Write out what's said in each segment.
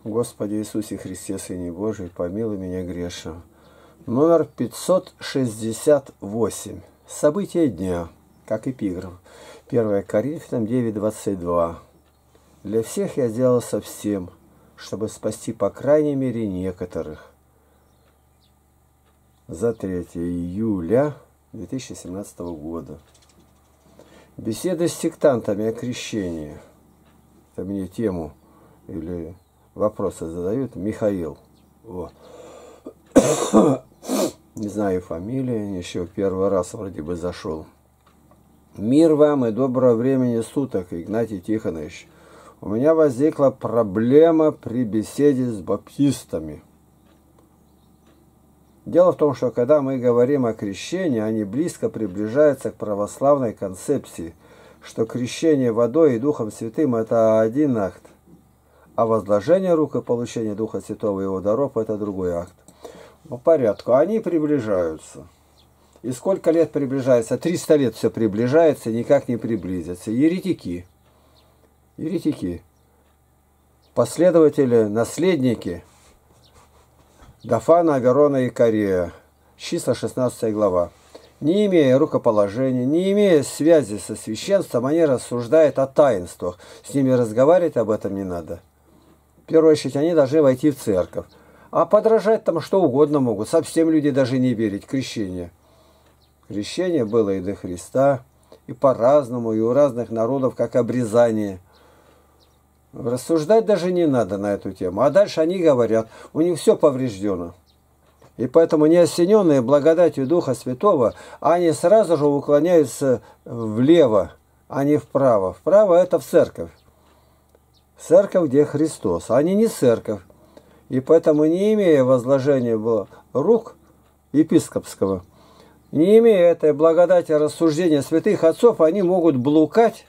Господи Иисусе Христе, Сыне Божий, помилуй меня грешного. Номер 568. События дня, как эпиграф. 1 Коринфянам 9:22. Для всех я сделал совсем, чтобы спасти по крайней мере некоторых. За 3 июля 2017 года. Беседы с сектантами о крещении. Это мне тему или вопросы задают. Михаил. О. Не знаю фамилии, еще первый раз вроде бы зашел. Мир вам и доброго времени суток, Игнатий Тихонович. У меня возникла проблема при беседе с баптистами. Дело в том, что когда мы говорим о крещении, они близко приближаются к православной концепции, что крещение водой и Духом Святым – это один акт, а возложение рук и получение Духа Святого и его даров – это другой акт. По порядку. Они приближаются. И сколько лет приближается? 300 лет все приближается, никак не приблизится. Еретики. Еретики. Последователи, наследники Гафана, Аверона и Корея. Числа 16 глава. Не имея рукоположения, не имея связи со священством, они рассуждают о таинствах. С ними разговаривать об этом не надо. В первую очередь, они должны войти в церковь. А подражать там что угодно могут. Совсем люди даже не верить в крещение. Крещение было и до Христа, и по-разному, и у разных народов, как обрезание. Рассуждать даже не надо на эту тему. А дальше они говорят, у них все повреждено. И поэтому неосененные благодатью Духа Святого, они сразу же уклоняются влево, а не вправо. Вправо это в церковь. Церковь, где Христос. Они не церковь. И поэтому, не имея возложения рук епископского, не имея этой благодати рассуждения святых отцов, они могут блуждать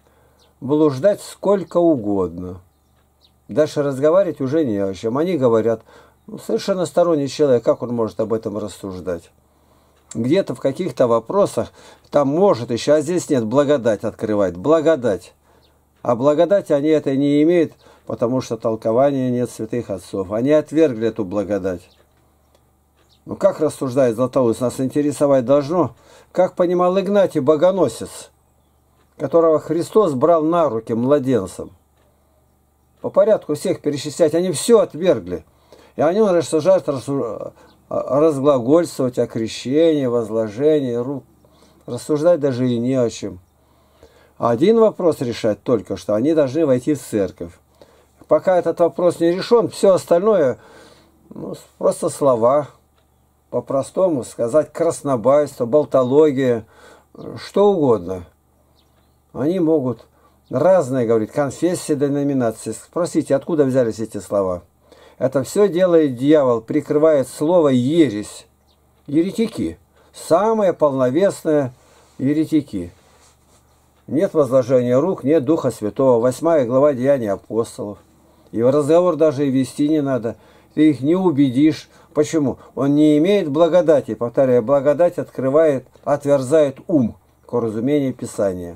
сколько угодно. Дальше разговаривать уже не о чем. Они говорят, совершенно сторонний человек, как он может об этом рассуждать? Где-то в каких-то вопросах там может еще, а здесь нет, благодать открывать. Благодать. А благодати они это не имеют, потому что толкования нет святых отцов. Они отвергли эту благодать. Ну как рассуждает Златоуст, нас интересовать должно, как понимал Игнатий Богоносец, которого Христос брал на руки младенцем. По порядку всех перечислять, они все отвергли. И они рассуждают, разглагольствовать о крещении, возложении рук. Рассуждать даже и не о чем. Один вопрос решать только, что они должны войти в церковь. Пока этот вопрос не решен, все остальное, просто слова. По-простому сказать краснобайство, болтология, что угодно. Они могут разные говорить, конфессии, деноминации. Спросите, откуда взялись эти слова? Это все делает дьявол, прикрывает слово ересь. Еретики. Самые полновесные еретики. Нет возложения рук, нет Духа Святого. 8 глава Деяний апостолов. И в разговор даже и вести не надо. Ты их не убедишь. Почему? Он не имеет благодати. Повторяю, благодать открывает, отверзает ум к разумению Писания.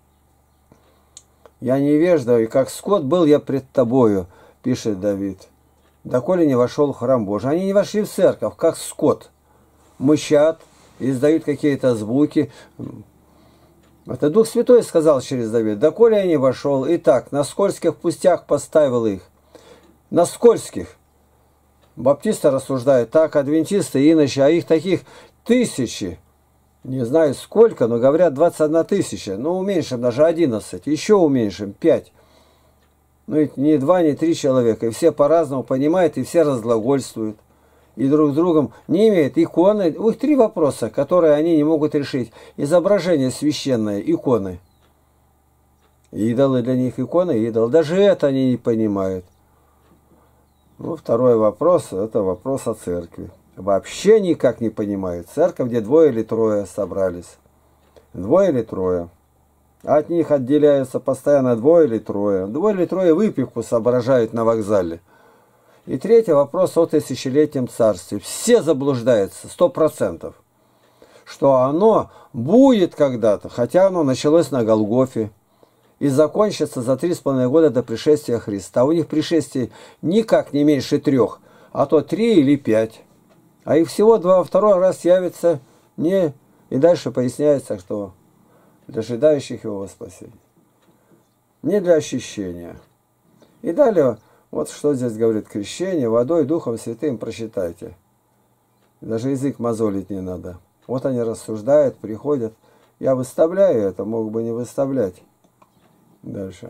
«Я невежда, и как скот был я пред тобою», пишет Давид. «Доколе не вошел в храм Божий». Они не вошли в церковь, как скот. Мычат, издают какие-то звуки. Это Дух Святой сказал через Давида. «Доколе я не вошел, и так, на скользких путях поставил их». На скользких. Баптисты рассуждают так, адвентисты, иночи, а их таких тысячи. Не знаю сколько, но говорят 21 тысяча. Ну, уменьшим даже 11, еще уменьшим 5. Ну, ведь не 2, не 3 человека. И все по-разному понимают, и все разглагольствуют. И друг с другом не имеют иконы. У них 3 вопроса, которые они не могут решить. Изображение священное, иконы. Идолы для них иконы, идол. Даже это они не понимают. Ну, второй вопрос, это вопрос о церкви. Вообще никак не понимают. Церковь, где 2 или 3 собрались. 2 или 3. От них отделяются постоянно 2 или 3. 2 или 3 выпивку соображают на вокзале. И третий вопрос о тысячелетнем царстве. Все заблуждаются, 100%. Что оно будет когда-то, хотя оно началось на Голгофе. и закончится за 3,5 года до пришествия Христа. У них пришествие никак не меньше 3, а то 3 или 5. А их всего 2, второй раз явится не... И дальше поясняется, что для ожидающих его спасения. Не для ощущения. И далее, вот что здесь говорит: крещение водой, Духом Святым, прочитайте. Даже язык мозолить не надо. Вот они рассуждают, приходят. Я выставляю это, мог бы не выставлять. Дальше.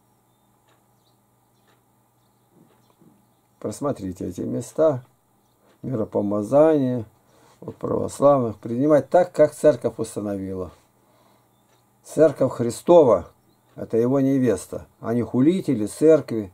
Просмотрите эти места. Миропомазание у православных. Принимать так, как церковь установила. Церковь Христова – это его невеста. Они хулители церкви.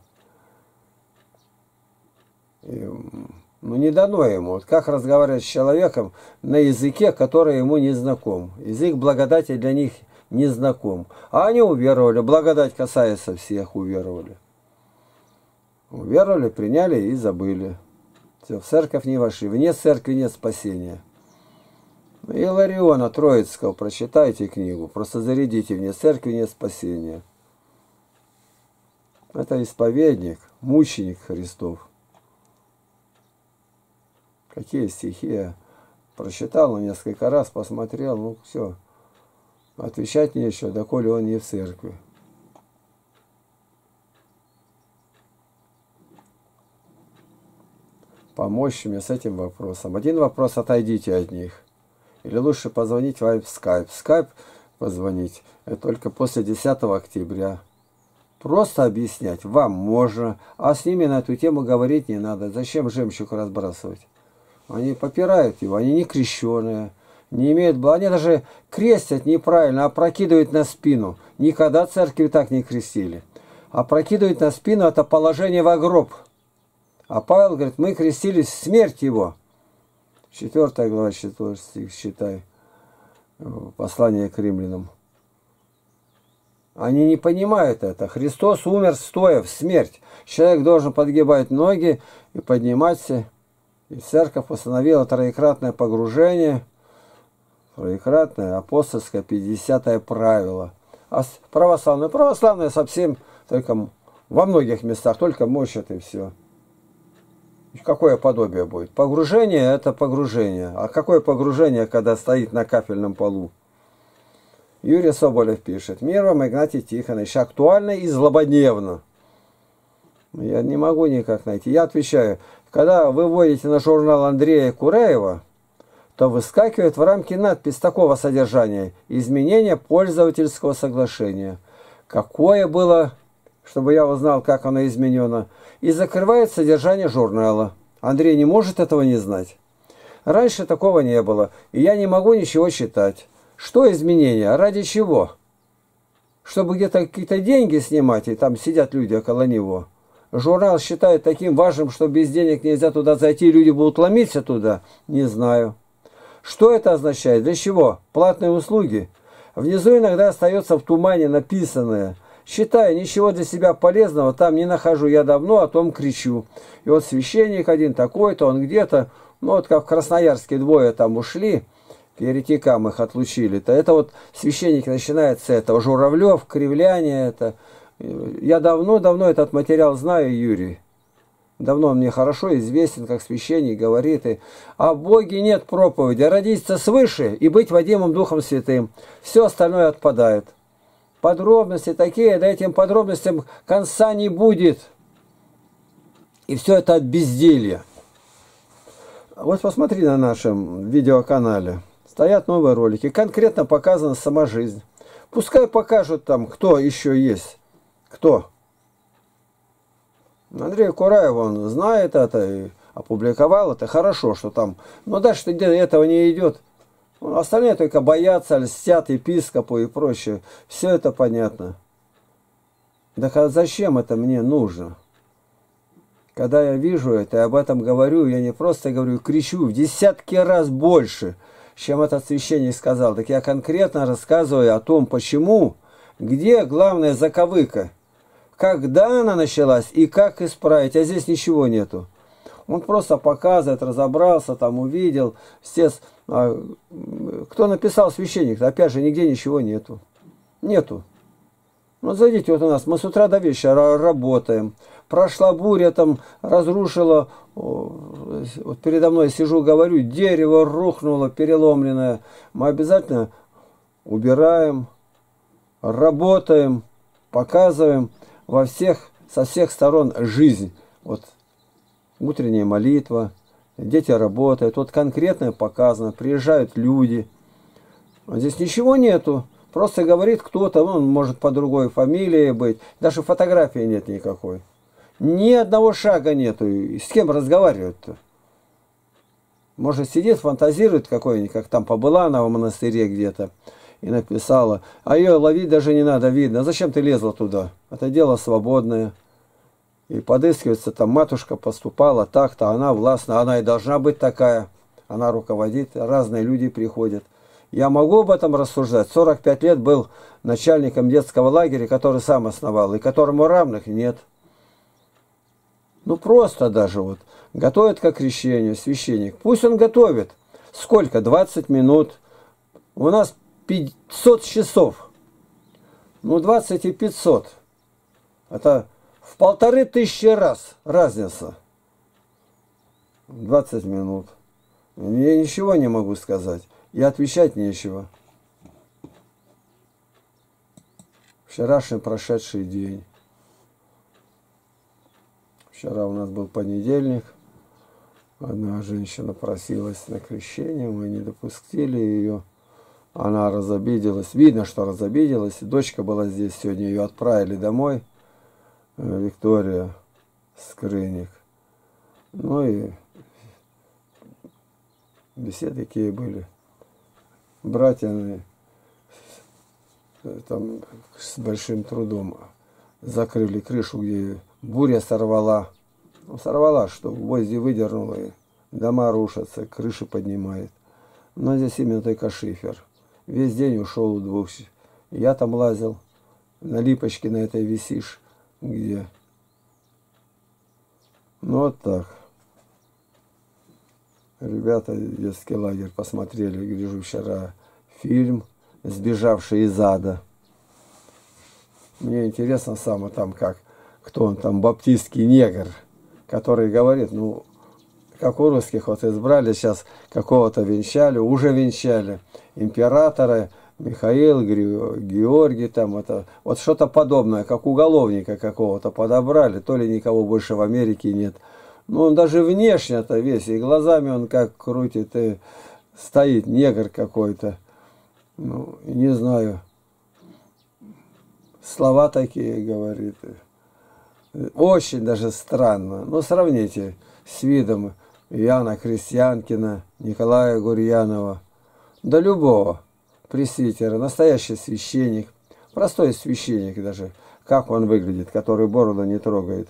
И, не дано ему. Вот как разговаривать с человеком на языке, который ему не знаком. Язык благодати для них не знаком. А они уверовали. Благодать касается всех, уверовали. Уверовали, приняли и забыли. Все, в церковь не вошли. Вне церкви нет спасения. Илариона Троицкого прочитайте книгу. Просто зарядите: вне церкви нет спасения. Это исповедник, мученик Христов. Какие стихи я прочитал, но несколько раз посмотрел, ну все. Отвечать нечего, доколе он не в церкви. Помочь мне с этим вопросом. Один вопрос: отойдите от них. Или лучше позвонить вам в скайп. Скайп позвонить это только после 10 октября. Просто объяснять вам можно, а с ними на эту тему говорить не надо. Зачем жемчуг разбрасывать? Они попирают его, они не крещеные, не имеют... Они даже крестят неправильно, опрокидывают на спину. Никогда церкви так не крестили. Опрокидывать на спину – это положение во гроб. А Павел говорит: мы крестились в смерть его. 4 глава, 4 стих, считай, послание к римлянам. Они не понимают это. Христос умер стоя в смерть. Человек должен подгибать ноги и подниматься. И церковь установила троекратное погружение, троекратное апостольское 50-е правило. А православные совсем только во многих местах только мочат и все. Какое подобие будет? Погружение – это погружение. А какое погружение, когда стоит на кафельном полу? Юрий Соболев пишет: мир вам, Игнатий Тихонович, актуально и злободневно. Я не могу никак найти. Я отвечаю: когда вы вводите на журнал Андрея Кураева, то выскакивает в рамки надпись такого содержания: изменение пользовательского соглашения. Какое было, чтобы я узнал, как оно изменено, и закрывает содержание журнала. Андрей не может этого не знать. Раньше такого не было, и я не могу ничего читать. Что изменения? Ради чего? Чтобы где-то какие-то деньги снимать, и там сидят люди около него. Журнал считает таким важным, что без денег нельзя туда зайти, люди будут ломиться туда. Не знаю. Что это означает? Для чего? Платные услуги? Внизу иногда остается в тумане написанное. Считаю, ничего для себя полезного там не нахожу. Я давно о том кричу. И вот священник один такой-то, он где-то, ну вот как в Красноярске двое там ушли, к еретикам их отлучили-то. Это вот священник начинает с этого. Журавлев, кривляние это. Я давно этот материал знаю, Юрий. Давно он мне хорошо известен, как священник говорит. И о Боге нет проповеди. Родиться свыше и быть водимым Духом Святым. Все остальное отпадает. Подробности такие, да этим подробностям конца не будет. И все это от безделья. Вот посмотри на нашем видеоканале. Стоят новые ролики. Конкретно показана сама жизнь. Пускай покажут там, кто еще есть. Кто? Андрей Кураев, он знает это и опубликовал это. Хорошо, что там. Но дальше этого не идет. Остальные только боятся, льстят епископу и прочее. Все это понятно. Так а зачем это мне нужно? Когда я вижу это и об этом говорю, я не просто говорю, кричу в десятки раз больше, чем этот священник сказал. Так я конкретно рассказываю о том, почему, где главная заковыка, когда она началась и как исправить. А здесь ничего нету. Он просто показывает, разобрался, там увидел. Кто написал священник? Опять же, нигде ничего нету. Нету. Ну, зайдите, вот у нас, мы с утра до вечера работаем. Прошла буря, там разрушила, вот передо мной сижу, говорю, дерево рухнуло, переломленное. Мы обязательно убираем, работаем, показываем со всех сторон жизнь. Вот утренняя молитва, дети работают, вот конкретно показано, приезжают люди. А здесь ничего нету, просто говорит кто-то, он может по другой фамилии быть, даже фотографии нет никакой. Ни одного шага нету, и с кем разговаривать-то? Может, сидит, фантазирует какой-нибудь, как там побыла она в монастыре где-то, и написала, а ее ловить даже не надо, видно, зачем ты лезла туда? Это дело свободное. И подыскивается, там матушка поступала так-то, она властна, она и должна быть такая. Она руководит, разные люди приходят. Я могу об этом рассуждать. 45 лет был начальником детского лагеря, который сам основал, и которому равных нет. Ну просто даже вот. Готовит к крещению священник. Пусть он готовит. Сколько? 20 минут. У нас 500 часов. Ну 20 и 500. Это в 1500 раз разница. 20 минут. Я ничего не могу сказать. И отвечать нечего. Вчерашний прошедший день. Вчера у нас был понедельник. Одна женщина просилась на крещение. Мы не допустили ее. Она разобиделась. Видно, что разобиделась. Дочка была здесь сегодня. Ее отправили домой. Виктория Скрыник. Ну и беседы какие были. Братья там с большим трудом закрыли крышу, где буря сорвала. Ну, сорвала, что гвозди выдернула, и дома рушатся, крыши поднимает. Но здесь именно только шифер. Весь день ушел у двух. Я там лазил, на липочке на этой висишь, где. Ну вот так. Ребята, детский лагерь посмотрели, гляжу, вчера фильм «Сбежавший из ада». Мне интересно само там, кто он там, баптистский негр, который говорит, ну, как у русских, вот избрали сейчас какого-то венчали, уже венчали, императора, Михаил, Георгий, там это, вот что-то подобное, как уголовника какого-то подобрали, то ли никого больше в Америке нет. Ну, он даже внешне-то весь, и глазами он как крутит, и стоит негр какой-то. Ну, не знаю. Слова такие говорит. Очень даже странно. Ну, сравните с видом Яна Крестьянкина, Николая Гурьянова, да любого пресвитера, настоящий священник, простой священник даже, как он выглядит, который бороду не трогает,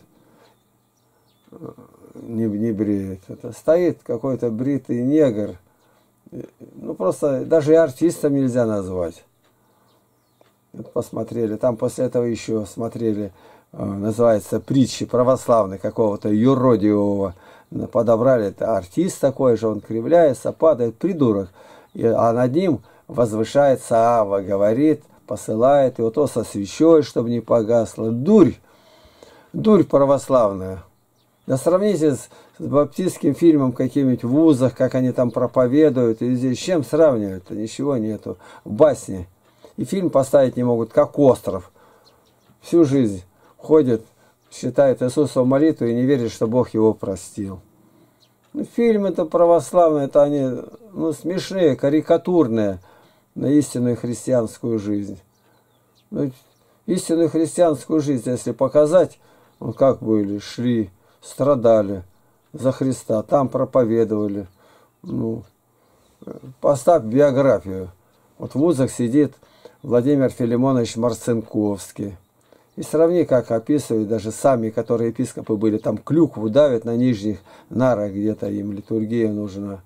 не бреет. Это стоит какой-то бритый негр, ну просто даже и артистом нельзя назвать. Это посмотрели, там после этого еще смотрели, называется «Притчи православные» какого-то юродивого, подобрали, это артист такой же, он кривляется, падает, придурок, а над ним возвышается Ава, говорит, посылает его то со свечой, чтобы не погасло. Дурь православная. Да сравните с баптистским фильмом каким-нибудь в вузах, как они там проповедуют, и здесь с чем сравнивать-то? Ничего нету. Басни. И фильм поставить не могут, как остров. Всю жизнь ходит, считает Иисусову молитву и не верит, что Бог его простил. Ну, фильмы-то православные, это они смешные, карикатурные на истинную христианскую жизнь. Ну, истинную христианскую жизнь, если показать, вот как были, шли, страдали за Христа, там проповедовали. Ну, поставь биографию. Вот в вузах сидит Владимир Филимонович Марцинковский. И сравни, как описывают даже сами, которые епископы были, там клюкву давят на нижних нарах, где-то им литургия нужна.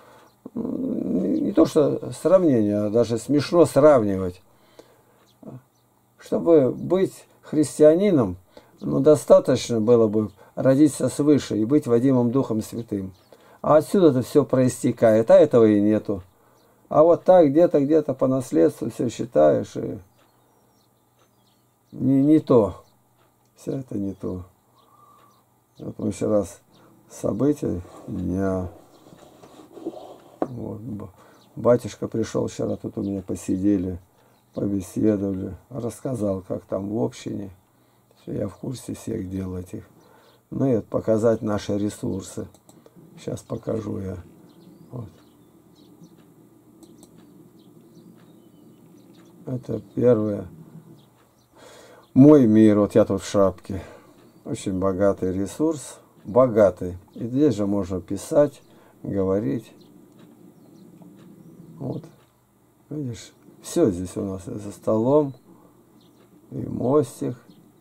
Не то что сравнение, а даже смешно сравнивать. Чтобы быть христианином, достаточно было бы родиться свыше и быть водимым Духом Святым. А отсюда-то все проистекает, а этого и нету. А вот так где-то по наследству все считаешь. не то. Все это не то. Вот мы еще раз события дня. Вот. Батюшка пришел вчера, тут у меня посидели, побеседовали, рассказал, как там в общине. Я в курсе всех дел этих. Ну и вот показать наши ресурсы. Сейчас покажу я. Вот. Это первое. Мой мир. Вот я тут в шапке. Очень богатый ресурс. Богатый. И здесь же можно писать, говорить. Вот. Видишь, все здесь у нас и за столом, и мостик,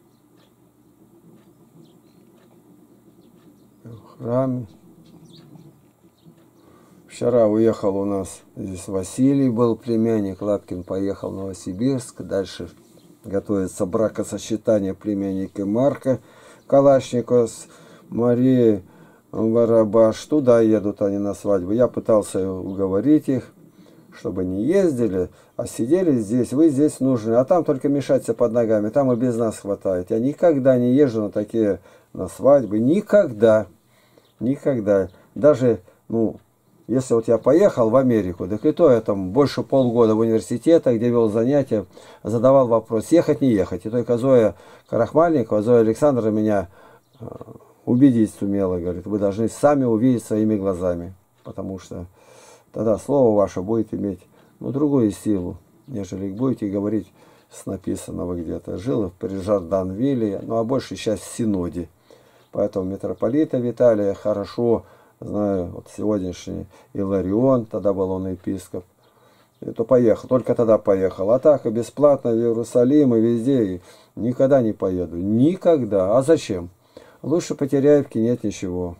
и в храме. Вчера уехал у нас, здесь Василий был, племянник, Лапкин поехал в Новосибирск, дальше готовится бракосочетание племянника Марка Калашникова с Марией Барабаш. Туда едут они на свадьбу. Я пытался уговорить их, чтобы не ездили, а сидели здесь, вы здесь нужны, а там только мешаться под ногами, там и без нас хватает. Я никогда не езжу на такие, на свадьбы, никогда, никогда. Даже, ну, если вот я поехал в Америку, так и то я там больше полгода в университете, где вел занятия, задавал вопрос, ехать, не ехать. И только Зоя Карахмальникова, Зоя Александровна меня убедить сумела, говорит, вы должны сами увидеть своими глазами, потому что тогда слово ваше будет иметь, ну, другую силу, нежели будете говорить с написанного где-то. Жил при Жарданвилле, ну, а большая часть в Синоде. Поэтому митрополита Виталия хорошо знаю, вот сегодняшний Иларион, тогда был он епископ. И то поехал, только тогда поехал. А так и бесплатно в Иерусалим и везде, и никогда не поеду. Никогда. А зачем? Лучше Потеряевки нет ничего.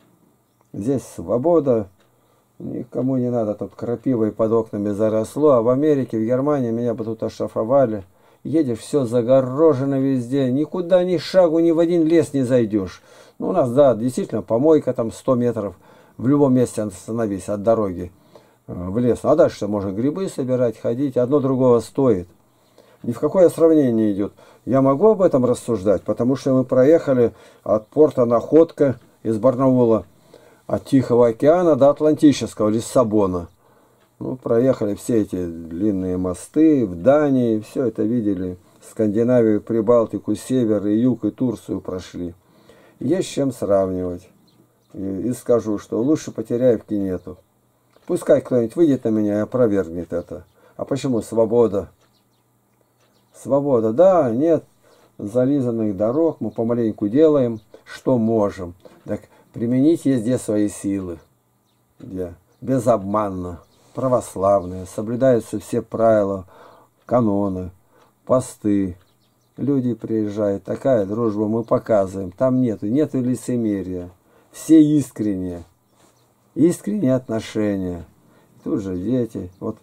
Здесь свобода. Никому не надо, тут крапивой под окнами заросло, а в Америке, в Германии меня бы тут оштрафовали. Едешь, все загорожено везде, никуда ни шагу, ни в один лес не зайдешь. Ну, у нас, да, действительно, помойка там 100 метров, в любом месте остановись от дороги в лес. А дальше можно грибы собирать, ходить, одно другого стоит. Ни в какое сравнение не идет. Я могу об этом рассуждать, потому что мы проехали от порта Находка из Барнаула, от Тихого океана до Атлантического, Лиссабона. Ну, проехали все эти длинные мосты в Дании, все это видели. Скандинавию, Прибалтику, Север и Юг, и Турцию прошли. Есть с чем сравнивать. И скажу, что лучше Потеряевки нету. Пускай кто-нибудь выйдет на меня и опровергнет это. А почему свобода? Свобода, да, нет зализанных дорог, мы помаленьку делаем, что можем. Так применить везде свои силы. Где? Безобманно, православные, соблюдаются все правила, каноны, посты. Люди приезжают, такая дружба мы показываем. Там нету лицемерия. Все искренние. Искренние отношения. Тут же дети. Вот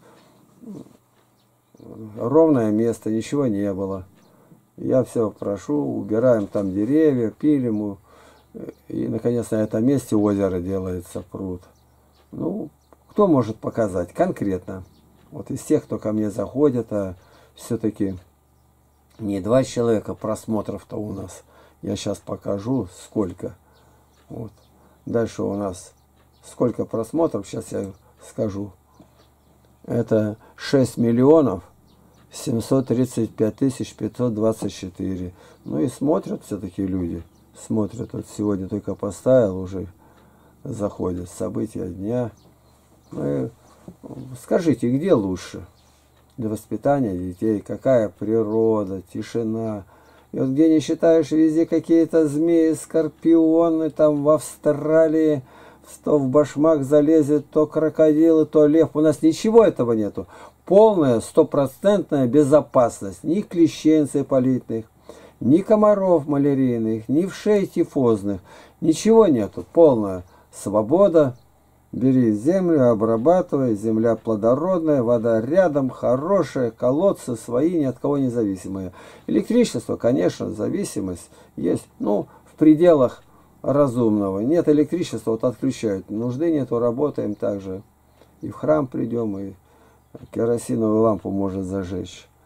ровное место, ничего не было. Я все прошу, убираем там деревья, пилим. И, наконец, на этом месте озеро делается, пруд. Ну, кто может показать конкретно? Вот из тех, кто ко мне заходит, а все-таки не 2 человека просмотров-то у нас. Я сейчас покажу, сколько. Вот. Дальше у нас сколько просмотров, сейчас я скажу. Это 6 миллионов 735 тысяч 524. Ну и смотрят все-таки люди. Смотрят. Вот сегодня только поставил, уже заходят события дня. Ну и скажите, где лучше для воспитания детей? Какая природа, тишина? И вот где не считаешь, везде какие-то змеи, скорпионы, там в Австралии, то в башмак залезет, то крокодилы, то лев. У нас ничего этого нету. Полная, 100% безопасность. Ни клещей энцефалитных, ни комаров малярийных, ни вшей тифозных. Ничего нету. Полная свобода. Бери землю, обрабатывай. Земля плодородная, вода рядом, хорошая, колодцы свои, ни от кого не зависимые. Электричество, конечно, зависимость есть. Ну, в пределах разумного. Нет электричества, вот отключают. Нужды нету, работаем так же. И в храм придем, и керосиновую лампу может зажечь.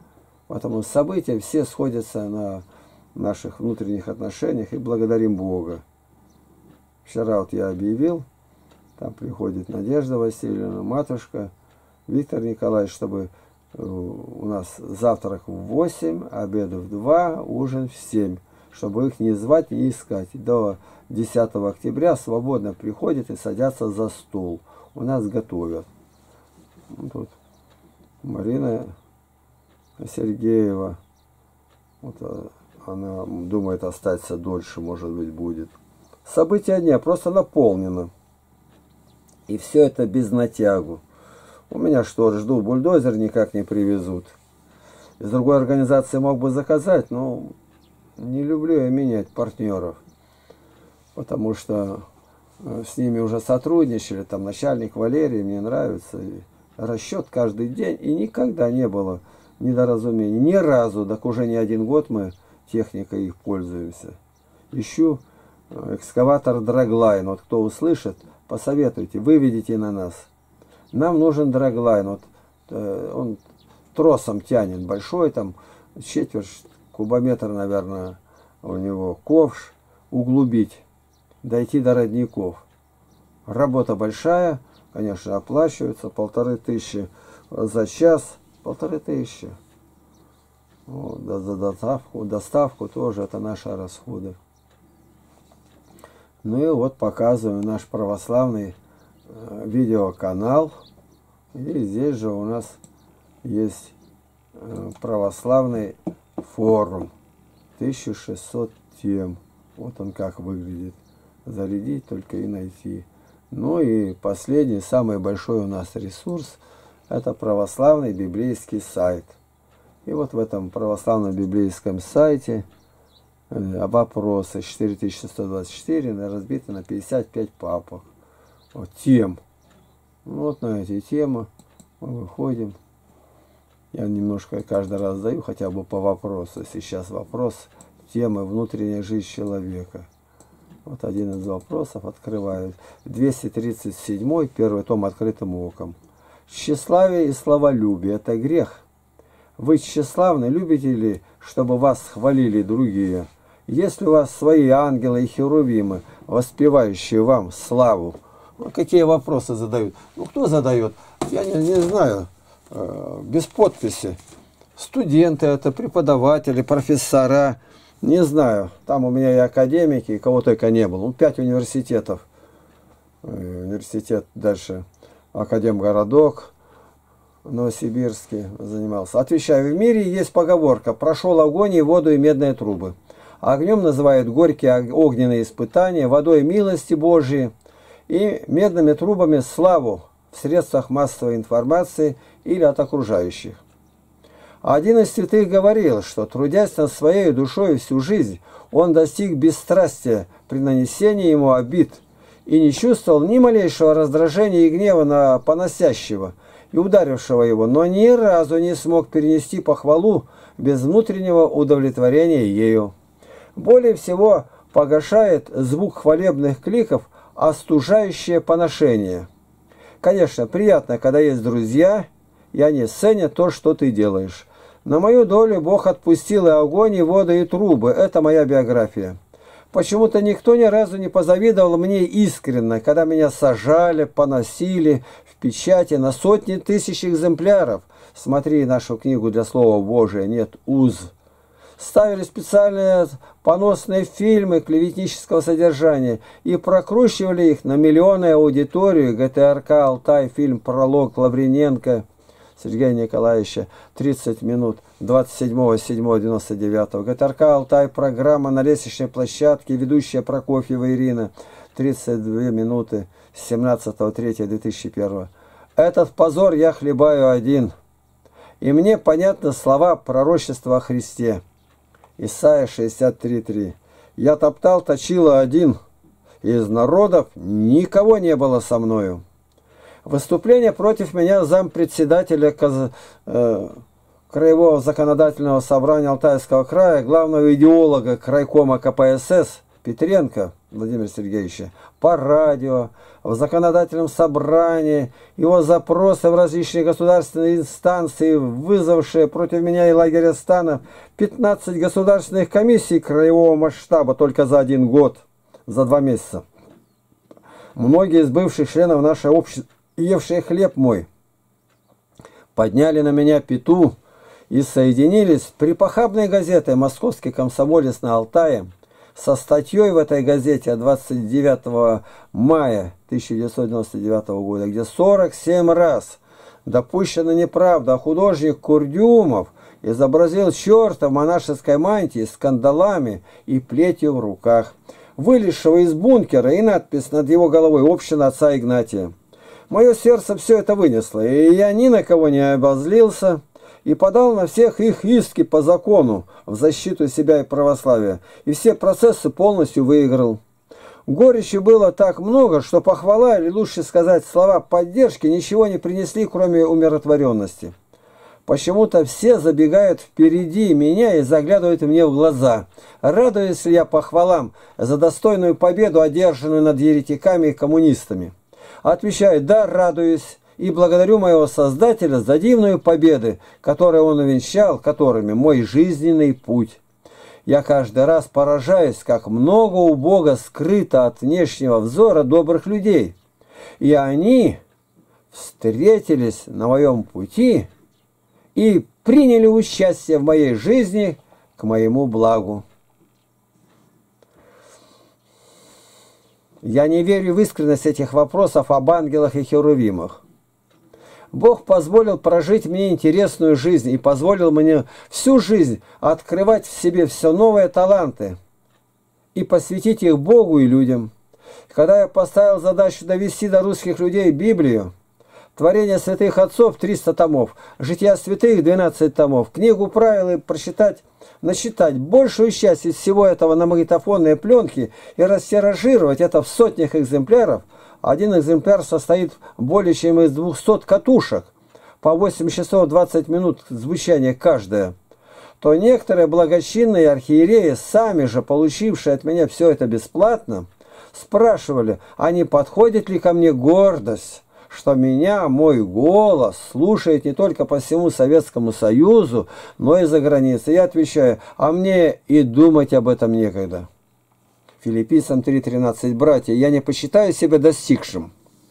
Потому события все сходятся на наших внутренних отношениях, и благодарим Бога. Вчера вот я объявил, там приходит Надежда Васильевна, матушка, Виктор Николаевич, чтобы у нас завтрак в 8, обед в 2, ужин в 7, чтобы их не звать, не искать. До 10 октября свободно приходят и садятся за стол. У нас готовят. Тут Марина Сергеева, вот она думает остаться дольше, может быть, будет. События дня просто наполнено. И все это без натягу. У меня что, жду, бульдозер никак не привезут. Из другой организации мог бы заказать, но не люблю я менять партнеров. Потому что с ними уже сотрудничали, там начальник Валерий, мне нравится. И расчет каждый день, и никогда не было недоразумений. Ни разу, так уже не 1 год мы техникой их пользуемся. Ищу экскаватор Драглайн. Вот кто услышит, посоветуйте, выведите на нас. Нам нужен Драглайн. Вот, он тросом тянет, большой, там четверть кубометр, наверное, у него ковш, углубить, дойти до родников. Работа большая, конечно, оплачивается, 1500 за час, 1500. Вот, за доставку тоже это наши расходы. Ну и вот показываю наш православный видеоканал. И здесь же у нас есть православный форум. 1600 тем. Вот он как выглядит. Зарядить только и найти. Ну и последний, самый большой у нас ресурс, это православный библейский сайт. И вот в этом православном библейском сайте вопросы 4124 разбиты на 55 папок. Вот, тем. Вот на эти темы мы выходим. Я немножко каждый раз даю хотя бы по вопросу. Сейчас вопрос темы «Внутренняя жизнь человека». Вот один из вопросов открывают. 237, первый том «Открытым оком». Тщеславие и славолюбие – это грех. Вы тщеславны, любите ли, чтобы вас хвалили другие? Есть ли у вас свои ангелы и херувимы, воспевающие вам славу? Ну, какие вопросы задают? Ну, кто задает? Я не знаю. Без подписи. Студенты это, преподаватели, профессора. Не знаю. Там у меня и академики, и кого только не было. Ну, 5 университетов. Университет дальше. Академгородок. Новосибирский занимался. Отвечаю, в мире есть поговорка: прошел огонь и воду и медные трубы. Огнем называют горькие огненные испытания, водой милости Божьи и медными трубами славу в средствах массовой информации или от окружающих. Один из святых говорил, что, трудясь над своей душой всю жизнь, он достиг бесстрастия при нанесении ему обид и не чувствовал ни малейшего раздражения и гнева на поносящего и ударившего его, но ни разу не смог перенести похвалу без внутреннего удовлетворения ею. Более всего погашает звук хвалебных кликов остужающее поношение. Конечно, приятно, когда есть друзья, и они ценят то, что ты делаешь. На мою долю Бог отпустил и огонь, и воду, и трубы. Это моя биография. Почему-то никто ни разу не позавидовал мне искренне, когда меня сажали, поносили в печати на сотни тысяч экземпляров. Смотри нашу книгу для Слова Божия, нет уз. Ставили специальные поносные фильмы клеветнического содержания и прокручивали их на миллионы аудиторию. ГТРК «Алтай», фильм «Пролог» Лавриненко Сергея Николаевича, 30 минут, 27.07.99. ГТРК «Алтай», программа на лестничной площадке, ведущая Прокофьева Ирина, 32 минуты, 17.03.2001. Этот позор я хлебаю один, и мне понятны слова пророчества о Христе. Исайя 63.3. Я топтал, точила один, из народов никого не было со мною. Выступление против меня зампредседателя Краевого законодательного собрания Алтайского края, главного идеолога крайкома КПСС Петренко, Владимира Сергеевича, по радио, в законодательном собрании, его запросы в различные государственные инстанции, вызвавшие против меня и лагеря Стана 15 государственных комиссий краевого масштаба только за 1 год, за 2 месяца. Многие из бывших членов нашего общества, евшие хлеб мой, подняли на меня пету и соединились при похабной газете «Московский комсомолец на Алтае» со статьей в этой газете от 29 мая 1999 года, где 47 раз допущена неправда, а художник Курдюмов изобразил черта в монашеской мантии с кандалами и плетью в руках, вылезшего из бункера, и надпись над его головой «Община отца Игнатия». Мое сердце все это вынесло, и я ни на кого не обозлился, и подал на всех их иски по закону в защиту себя и православия, и все процессы полностью выиграл. Горечи было так много, что похвала, или лучше сказать слова поддержки, ничего не принесли, кроме умиротворенности. Почему-то все забегают впереди меня и заглядывают мне в глаза, радуюсь ли я похвалам за достойную победу, одержанную над еретиками и коммунистами. Отвечаю: да, радуюсь, и благодарю моего Создателя за дивную победу, которую он увенчал, которыми мой жизненный путь. Я каждый раз поражаюсь, как много у Бога скрыто от внешнего взора добрых людей. И они встретились на моем пути и приняли участие в моей жизни к моему благу. Я не верю в искренность этих вопросов об ангелах и херувимах. Бог позволил прожить мне интересную жизнь и позволил мне всю жизнь открывать в себе все новые таланты и посвятить их Богу и людям. Когда я поставил задачу довести до русских людей Библию, творение святых отцов 300 томов, жития святых 12 томов, книгу правил и насчитать большую часть из всего этого на магнитофонные пленки и растиражировать это в сотнях экземпляров, один экземпляр состоит более чем из 200 катушек, по 8 часов 20 минут звучания каждая, то некоторые благочинные архиереи, сами же получившие от меня все это бесплатно, спрашивали, а не подходит ли ко мне гордость, что меня, мой голос, слушает не только по всему Советскому Союзу, но и за границей. Я отвечаю: а мне и думать об этом некогда. Филиппийцам 3:13. Братья, я не посчитаю себя достигшим,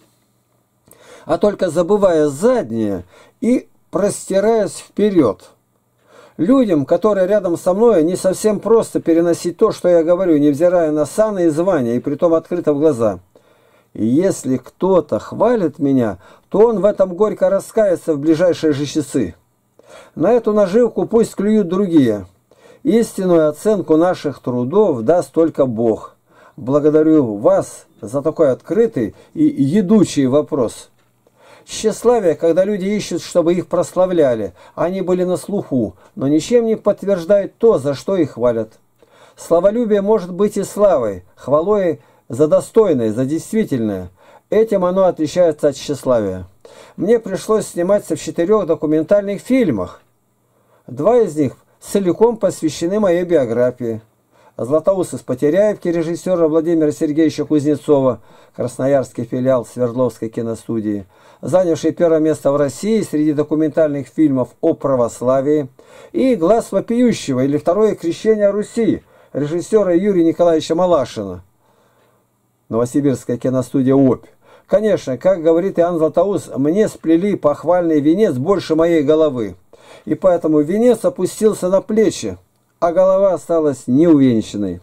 а только забывая заднее и простираясь вперед. Людям, которые рядом со мной, не совсем просто переносить то, что я говорю, невзирая на саны и звания, и притом открыто в глаза. И если кто-то хвалит меня, то он в этом горько раскается в ближайшие же часы. На эту наживку пусть клюют другие. Истинную оценку наших трудов даст только Бог. Благодарю вас за такой открытый и едучий вопрос. Тщеславие, когда люди ищут, чтобы их прославляли, они были на слуху, но ничем не подтверждают то, за что их хвалят. Славолюбие может быть и славой, хвалой за достойное, за действительное. Этим оно отличается от тщеславия. Мне пришлось сниматься в 4 документальных фильмах. 2 из них целиком посвящены моей биографии. «Златоуст из Потеряевки» режиссера Владимира Сергеевича Кузнецова, красноярский филиал Свердловской киностудии, занявший 1-е место в России среди документальных фильмов о православии, и «Глаз вопиющего» или «Второе крещение Руси» режиссера Юрия Николаевича Малашина, Новосибирская киностудия «Обь». Конечно, как говорит Иоанн Златоуст, мне сплели похвальный венец больше моей головы, и поэтому венец опустился на плечи, а голова осталась неувенчанной.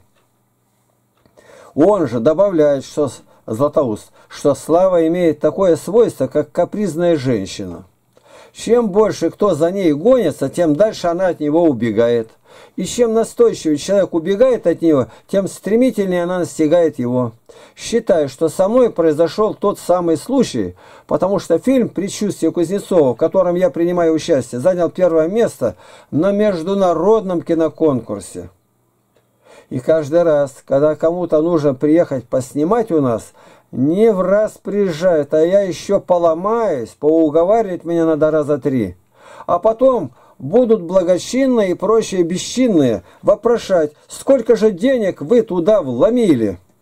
Он же добавляет, что Златоуст, что слава имеет такое свойство, как капризная женщина. Чем больше кто за ней гонится, тем дальше она от него убегает. И чем настойчивее человек убегает от нее, тем стремительнее она настигает его. Считаю, что со мной произошел тот самый случай, потому что фильм «Предчувствие» Кузнецова, в котором я принимаю участие, занял 1-е место на международном киноконкурсе. И каждый раз, когда кому-то нужно приехать поснимать у нас, не в раз приезжают, а я еще поломаюсь, поуговаривать меня надо раза 3. А потом будут благочинные и прочие бесчинные вопрошать, сколько же денег вы туда вломили.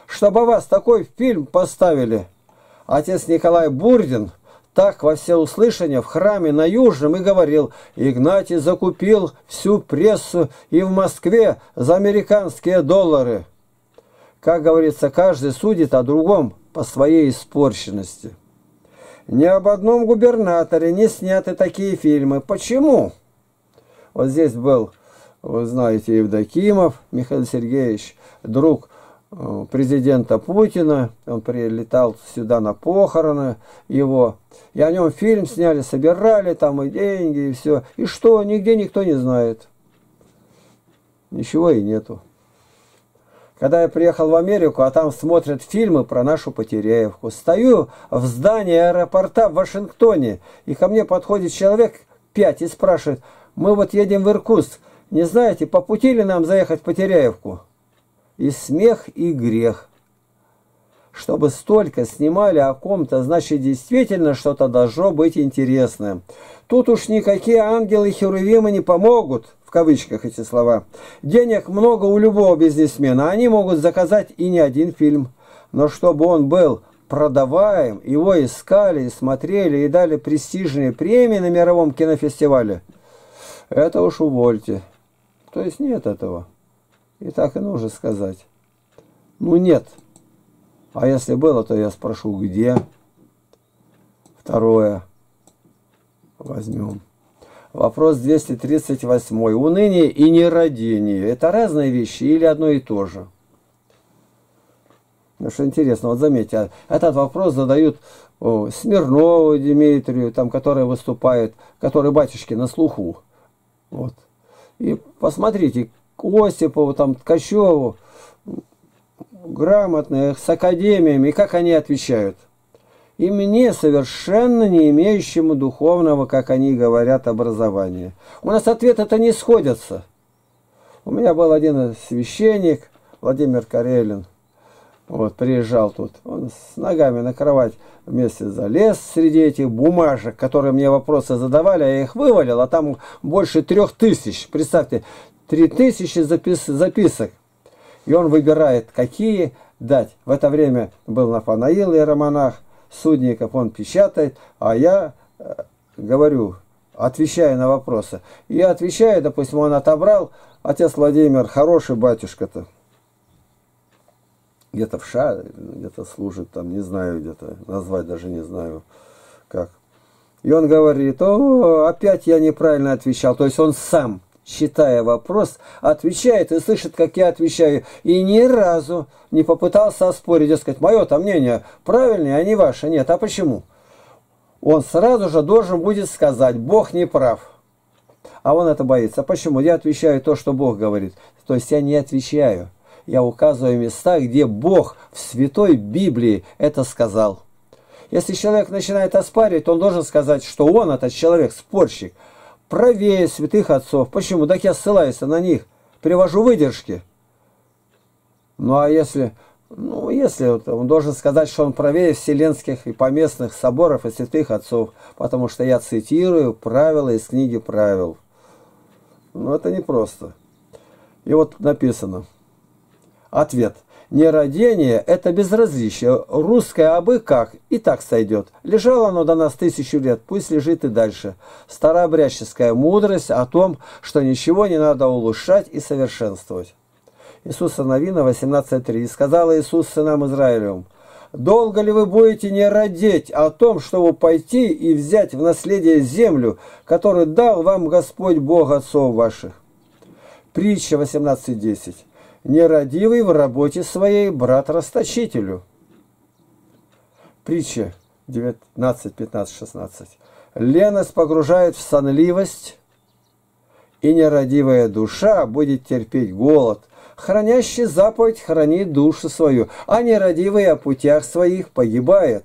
чтобы о вас такой фильм поставили. Отец Николай Бурдин так во всеуслышание в храме на Южном и говорил: Игнатий закупил всю прессу и в Москве за американские доллары. Как говорится, каждый судит о другом по своей испорченности. Ни об одном губернаторе не сняты такие фильмы. Почему? Вот здесь был, вы знаете, Евдокимов Михаил Сергеевич, друг президента Путина. Он прилетал сюда на похороны его. И о нем фильм сняли, собирали там и деньги, и все. И что? Нигде никто не знает. Ничего и нету. Когда я приехал в Америку, а там смотрят фильмы про нашу Потеряевку. Стою в здании аэропорта в Вашингтоне, и ко мне подходит человек 5 и спрашивает: мы вот едем в Иркутск, не знаете, по пути ли нам заехать в Потеряевку? И смех, и грех. Чтобы столько снимали о ком-то, значит, действительно что-то должно быть интересное. Тут уж никакие ангелы и херувимы не помогут, в кавычках эти слова. Денег много у любого бизнесмена, они могут заказать и не один фильм. Но чтобы он был продаваем, его искали и смотрели, и дали престижные премии на мировом кинофестивале, это уж увольте. То есть нет этого. И так и нужно сказать. Ну нет. А если было, то я спрошу, где? Второе. Возьмем. Вопрос 238. Уныние и нерадение. Это разные вещи или одно и то же? Ну что интересно, вот заметьте, этот вопрос задают Смирнову Дмитрию, там, который выступает, который батюшки на слуху. Вот. И посмотрите, к Осипову, там, Ткачеву, грамотные, с академиями, и как они отвечают. И мне, совершенно не имеющему духовного, как они говорят, образования. У нас ответы-то не сходятся. У меня был один священник, Владимир Карелин, вот, приезжал тут. Он с ногами на кровать вместе залез среди этих бумажек, которые мне вопросы задавали, я их вывалил, а там больше 3000. Представьте, 3000 записок. И он выбирает, какие дать. В это время был Нафанаил иеромонах, Судников, он печатает, а я говорю, отвечаю на вопросы. И я отвечаю, допустим, он отобрал, отец Владимир, хороший батюшка-то. Где-то в США, где-то служит, там, не знаю, где-то, назвать даже не знаю, как. И он говорит: о, опять я неправильно отвечал. То есть он сам, читая вопрос, отвечает и слышит, как я отвечаю. И ни разу не попытался оспорить, дескать, мое-то мнение правильное, а не ваше. Нет, а почему? Он сразу же должен будет сказать: Бог не прав. А он это боится. А почему? Я отвечаю то, что Бог говорит. То есть я не отвечаю. Я указываю места, где Бог в Святой Библии это сказал. Если человек начинает оспаривать, то он должен сказать, что он, этот человек, спорщик, правее святых отцов. Почему? Так я ссылаюсь на них, привожу выдержки. Ну а если он должен сказать, что он правее вселенских и поместных соборов и святых отцов, потому что я цитирую правила из книги правил. Но это непросто. И вот написано. Ответ. Нерадение – это безразличие. Русское абы как, и так сойдет. Лежало оно до нас 1000 лет, пусть лежит и дальше. Старообрядческая мудрость о том, что ничего не надо улучшать и совершенствовать. Иисуса Новина 18:3. «И сказал Иисус сынам Израилевым: долго ли вы будете не радеть о том, чтобы пойти и взять в наследие землю, которую дал вам Господь Бог отцов ваших?» Притча 18:10. «Нерадивый в работе своей брат расточителю». Притча 19, 15, 16. «Леность погружает в сонливость, и нерадивая душа будет терпеть голод. Хранящий заповедь хранит душу свою, а нерадивый о путях своих погибает».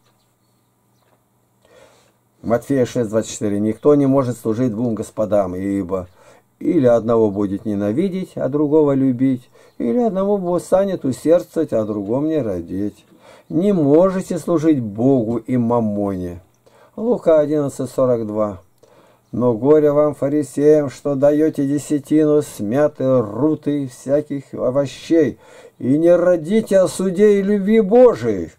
Матфея 6:24. «Никто не может служить двум господам, ибо или одного будет ненавидеть, а другого любить, или одному станет усердствовать, а другому не радеть. Не можете служить Богу и маммоне». Лука 11:42. Но горе вам, фарисеям, что даете десятину смятой руты всяких овощей, и не родите о суде и любви Божией.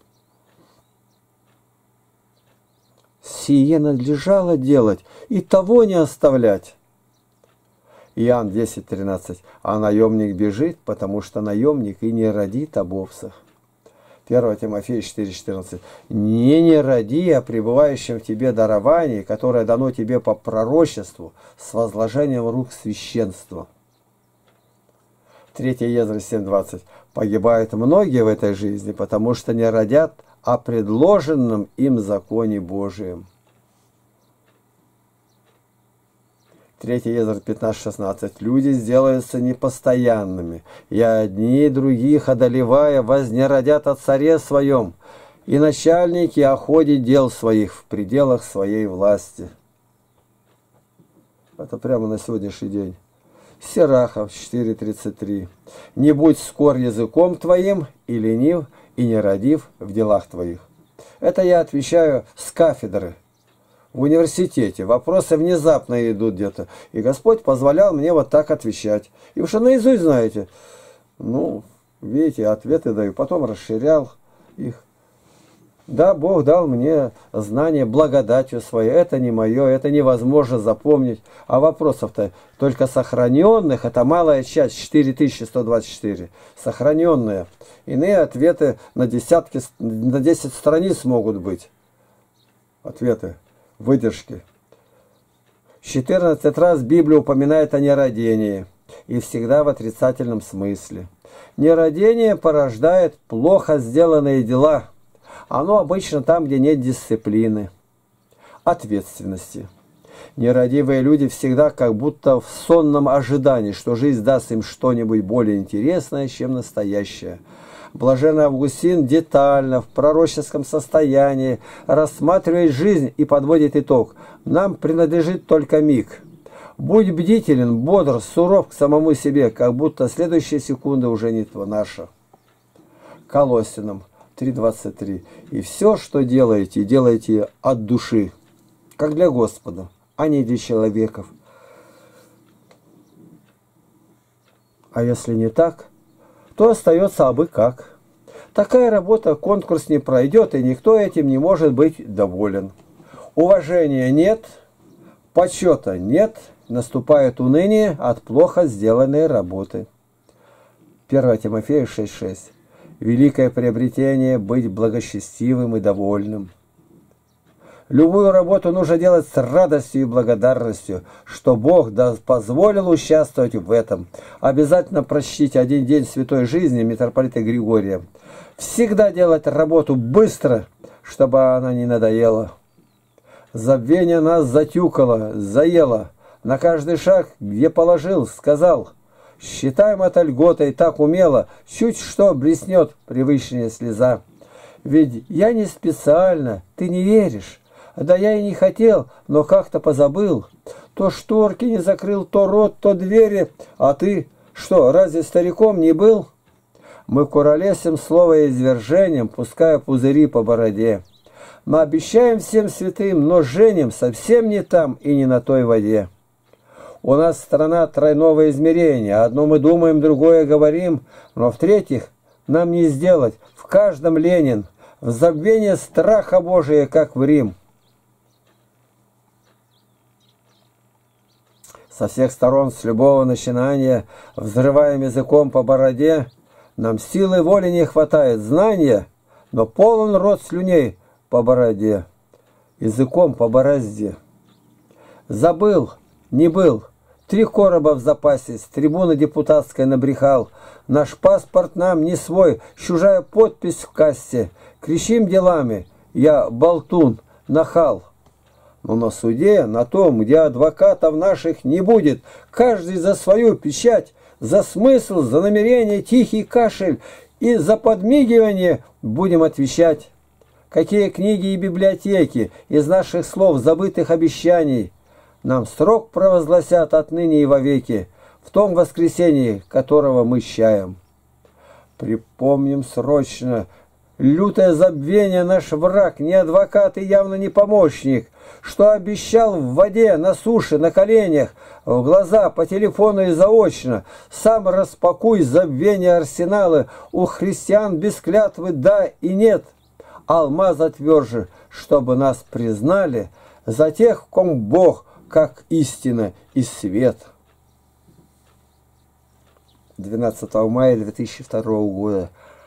Сие надлежало делать, и того не оставлять. Иоанн 10:13. А наемник бежит, потому что наемник и не родит об овцах. 1 Тимофея 4:14. Не роди о пребывающем в тебе даровании, которое дано тебе по пророчеству с возложением рук священства. 3 Ездра 7:20. Погибают многие в этой жизни, потому что не родят о предложенном им законе Божием. 3 Ездра 15:16. Люди сделаются непостоянными, и одни других одолевая вознеродят о царе своем, и начальники о ходе дел своих в пределах своей власти. Это прямо на сегодняшний день. Сирахов 4:33. Не будь скор языком твоим, и ленив, и не родив в делах твоих. Это я отвечаю с кафедры. В университете вопросы внезапно идут где-то. И Господь позволял мне вот так отвечать. И вы что наизусть знаете. Ну, видите, ответы даю. Потом расширял их. Да, Бог дал мне знание благодатью своей. Это не мое, это невозможно запомнить. А вопросов-то только сохраненных, это малая часть, 4124. Сохраненные. Иные ответы на 10 страниц могут быть. Ответы. Выдержки. 14 раз Библия упоминает о нерадении, и всегда в отрицательном смысле. Нерадение порождает плохо сделанные дела. Оно обычно там, где нет дисциплины, ответственности. Нерадивые люди всегда как будто в сонном ожидании, что жизнь даст им что-нибудь более интересное, чем настоящее. Блаженный Августин детально, в пророческом состоянии, рассматривает жизнь и подводит итог. Нам принадлежит только миг. Будь бдителен, бодр, суров к самому себе, как будто следующая секунда уже не наша. Колоссянам 3:23. И все, что делаете, делайте от души, как для Господа, а не для человеков. А если не так, то остается абы как. Такая работа, конкурс не пройдет, и никто этим не может быть доволен. Уважения нет, почета нет, наступает уныние от плохо сделанной работы. 1 Тимофея 6:6. Великое приобретение – быть благочестивым и довольным. Любую работу нужно делать с радостью и благодарностью, что Бог позволил участвовать в этом. Обязательно прочтите «Один день святой жизни» митрополита Григория. Всегда делать работу быстро, чтобы она не надоела. Забвение нас затюкало, заело. На каждый шаг, где положил, сказал. Считаем это льготой так умело, чуть что блеснет привычная слеза. Ведь я не специально, ты не веришь. Да я и не хотел, но как-то позабыл. То шторки не закрыл, то рот, то двери. А ты что, разве стариком не был? Мы куролесим словоизвержением, пуская пузыри по бороде. Мы обещаем всем святым, но женим совсем не там и не на той воде. У нас страна тройного измерения. Одно мы думаем, другое говорим, но в-третьих, нам не сделать. В каждом Ленин, в забвение страха Божия, как в Рим. Со всех сторон, с любого начинания, взрываем языком по бороде. Нам силы воли не хватает, знания, но полон рот слюней по бороде. Языком по борозде. Забыл, не был. 3 короба в запасе, с трибуны депутатской набрехал. Наш паспорт нам не свой, чужая подпись в кассе. Кричим делами, я болтун, нахал. Но на суде, на том, где адвокатов наших не будет, каждый за свою печать, за смысл, за намерение, тихий кашель и за подмигивание будем отвечать. Какие книги и библиотеки из наших слов, забытых обещаний нам срок провозгласят отныне и вовеки, в том воскресении, которого мы чаем. Припомним срочно Лютое забвение наш враг, не адвокат и явно не помощник, что обещал в воде, на суше, на коленях, в глаза, по телефону и заочно. Сам распакуй забвение арсеналы, у христиан без клятвы да и нет. Алмаза тверже, чтобы нас признали за тех, ком Бог, как истина и свет. 12 мая 2002 года.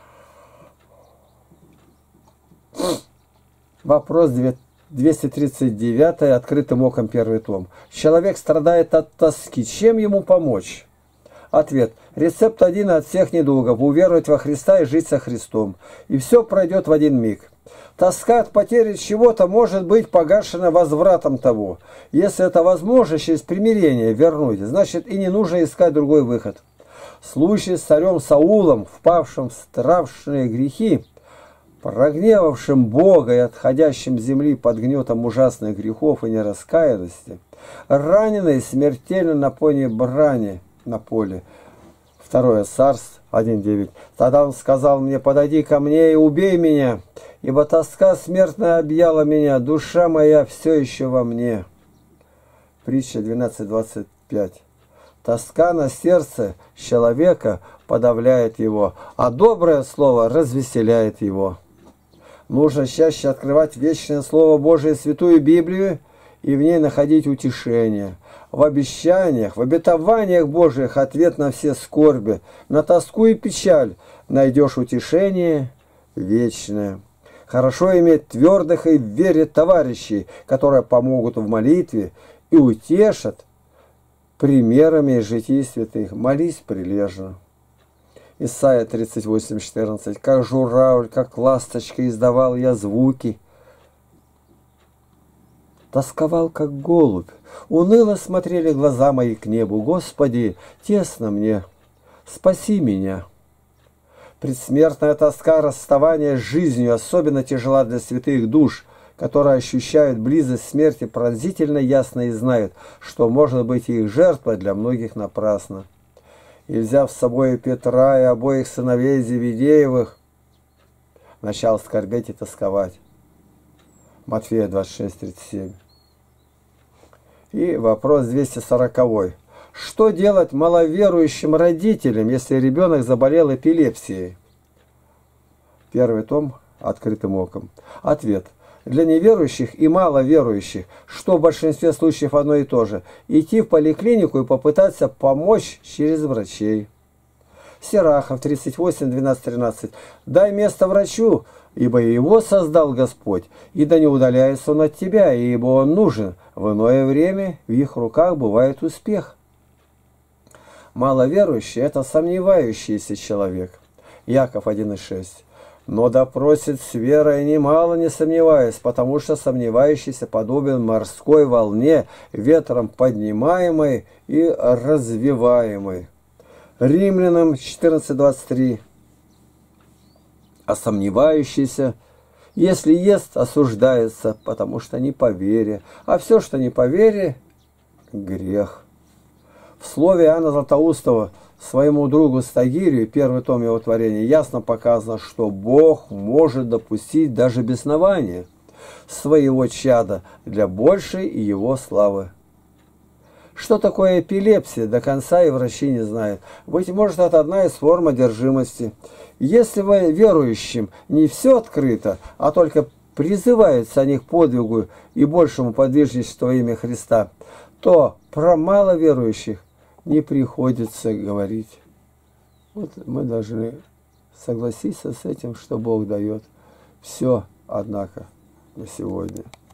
Вопрос 239, открытым оком, первый том. Человек страдает от тоски. Чем ему помочь? Ответ. Рецепт один от всех недугов. Уверовать во Христа и жить со Христом. И все пройдет в один миг. Тоска от потери чего-то может быть погашена возвратом того. Если это возможно через примирение вернуть, значит и не нужно искать другой выход. Случай с царем Саулом, впавшим в страшные грехи, прогневавшим Бога и отходящим земли под гнетом ужасных грехов и нераскаянности, раненый смертельно на поне брани на поле. 2 Царств 1:9. Тогда он сказал мне: подойди ко мне и убей меня, ибо тоска смертная объяла меня, душа моя все еще во мне. Притча 12:25. Тоска на сердце человека подавляет его, а доброе слово развеселяет его. Нужно чаще открывать вечное Слово Божие, Святую Библию, и в ней находить утешение. В обещаниях, в обетованиях Божьих ответ на все скорби, на тоску и печаль найдешь утешение вечное. Хорошо иметь твердых и в вере товарищей, которые помогут в молитве и утешат примерами из житий святых. Молись прилежно. Исайя 38:14. Как журавль, как ласточка издавал я звуки. Тосковал, как голубь. Уныло смотрели глаза мои к небу. Господи, тесно мне. Спаси меня. Предсмертная тоска расставания с жизнью особенно тяжела для святых душ, которые ощущают близость смерти пронзительно ясно и знают, что может быть их жертва для многих напрасно. И, взяв с собой Петра и обоих сыновей Зеведеевых, начал скорбеть и тосковать. Матфея 26:37. И вопрос 240. Что делать маловерующим родителям, если ребенок заболел эпилепсией? Первый том открытым оком. Ответ. Для неверующих и маловерующих, что в большинстве случаев одно и то же, идти в поликлинику и попытаться помочь через врачей. Сирахов 38:12-13. Дай место врачу, ибо его создал Господь, и да не удаляется он от тебя, ибо он нужен. В иное время в их руках бывает успех. Маловерующий – это сомневающийся человек. Яков 1:6. Но допросит с верой немало не сомневаясь, потому что сомневающийся подобен морской волне, ветром поднимаемой и развиваемой. Римлянам 14:23. А сомневающийся, если ест, осуждается, потому что не по вере, а все, что не по вере, грех. В слове Иоанна Златоустова своему другу Стагирию, первый том его творения, ясно показано, что Бог может допустить даже беснование своего чада для большей его славы. Что такое эпилепсия, до конца и врачи не знают. Быть может, это одна из форм одержимости. Если вы верующим не все открыто, а только призывается они к подвигу и большему подвижничеству во имя Христа, то про маловерующих не приходится говорить. Вот мы должны согласиться с этим, что Бог дает. Все, однако, на сегодня.